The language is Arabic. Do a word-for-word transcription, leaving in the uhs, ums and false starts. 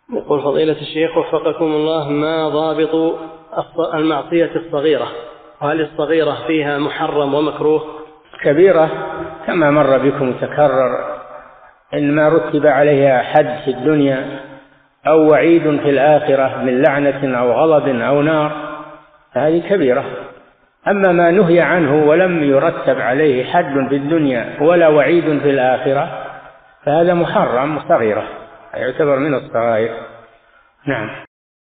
يقول فضيلة الشيخ وفقكم الله، ما ضابط المعصية الصغيرة؟ هل الصغيرة فيها محرم ومكروه؟ كبيرة كما مر بكم تكرر، إن ما رتب عليها حد في الدنيا أو وعيد في الآخرة من لعنة أو غضب أو نار هذه كبيرة. أما ما نهي عنه ولم يرتب عليه حد في الدنيا ولا وعيد في الآخرة فهذا محرم صغيرة، يعتبر من الصغائر. نعم.